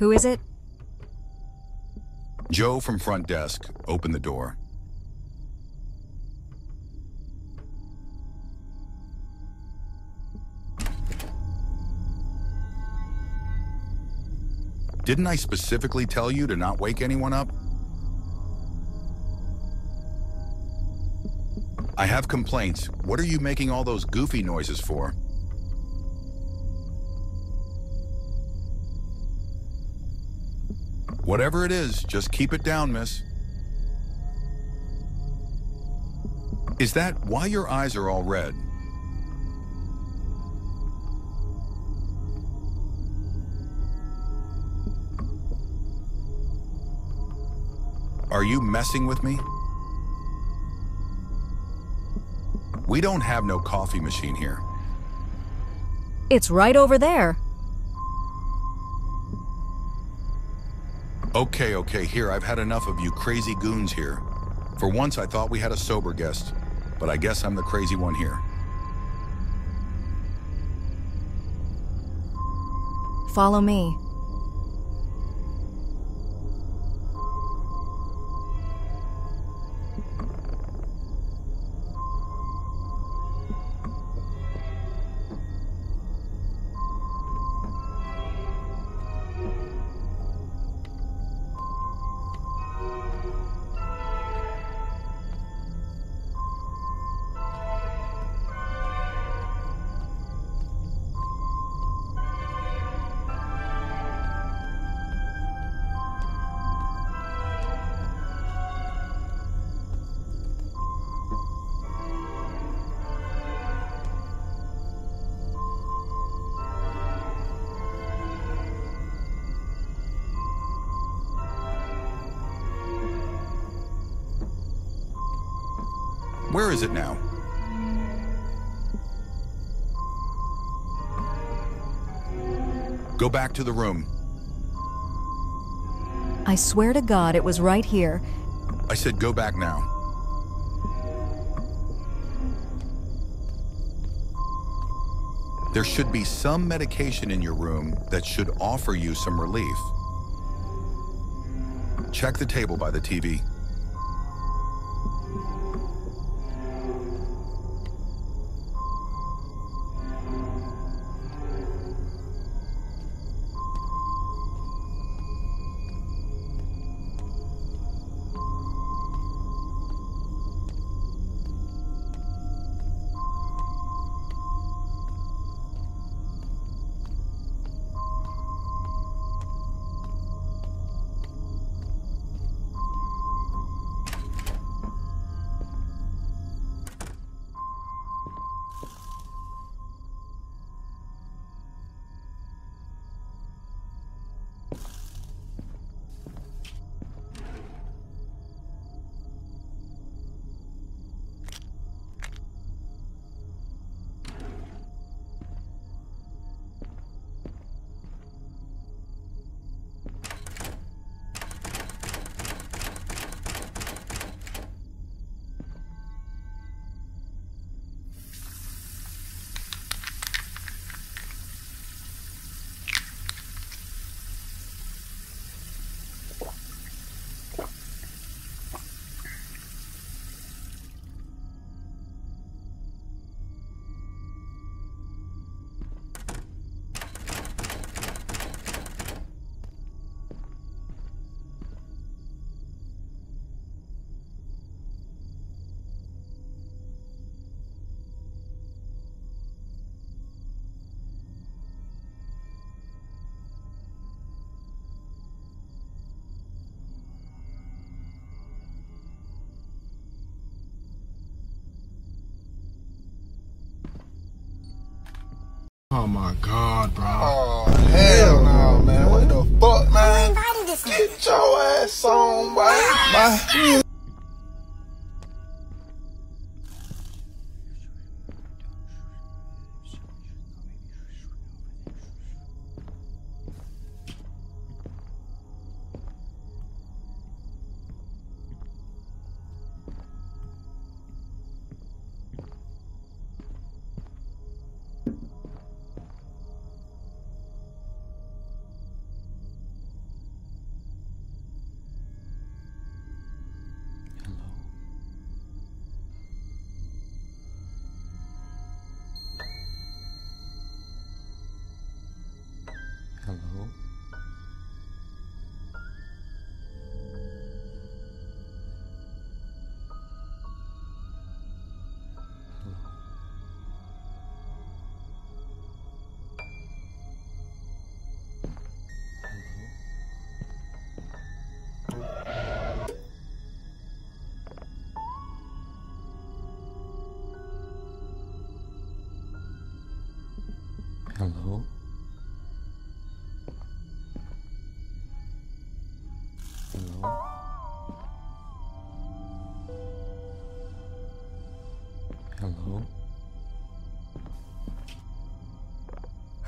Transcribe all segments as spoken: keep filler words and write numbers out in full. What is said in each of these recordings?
Who is it? Joe from front desk. Open the door. Didn't I specifically tell you to not wake anyone up? I have complaints. What are you making all those goofy noises for? Whatever it is, just keep it down, miss. Is that why your eyes are all red? Are you messing with me? We don't have no coffee machine here. It's right over there. Okay, okay, here, I've had enough of you crazy goons here. For once, I thought we had a sober guest, but I guess I'm the crazy one here. Follow me. Where is it now? Go back to the room. I swear to God it was right here. I said go back now. There should be some medication in your room that should offer you some relief. Check the table by the T V. Oh my God, bro. Oh, hell no, man. What the fuck, man? Who invited this man? Get your ass on, boy. Bye.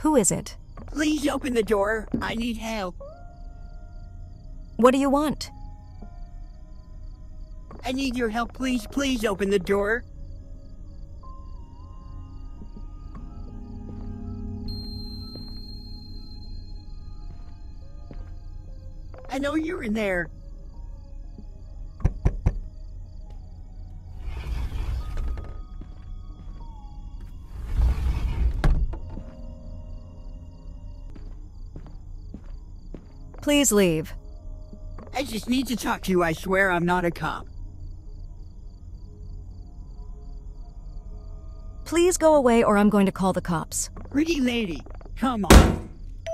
Who is it? Please open the door. I need help. What do you want? I need your help. Please, please open the door. I know you're in there. Please leave. I just need to talk to you. I swear I'm not a cop. Please go away or I'm going to call the cops. Pretty lady, come on.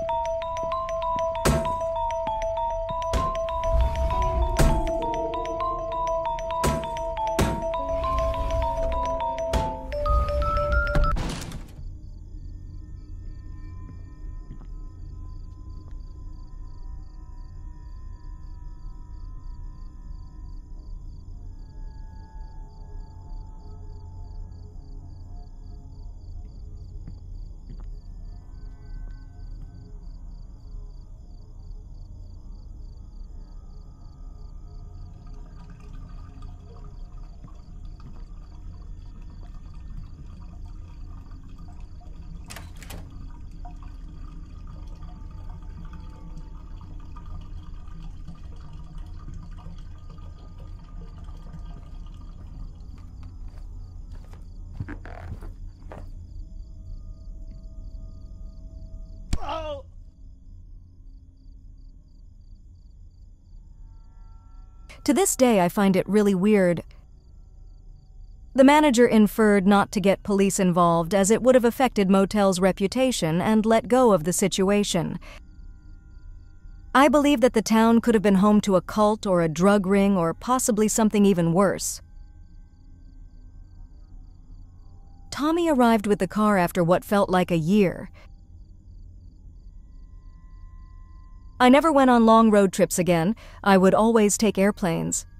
Oh! To this day, I find it really weird. The manager inferred not to get police involved as it would have affected Motel's reputation and let go of the situation. I believe that the town could have been home to a cult or a drug ring or possibly something even worse. Tommy arrived with the car after what felt like a year. I never went on long road trips again. I would always take airplanes.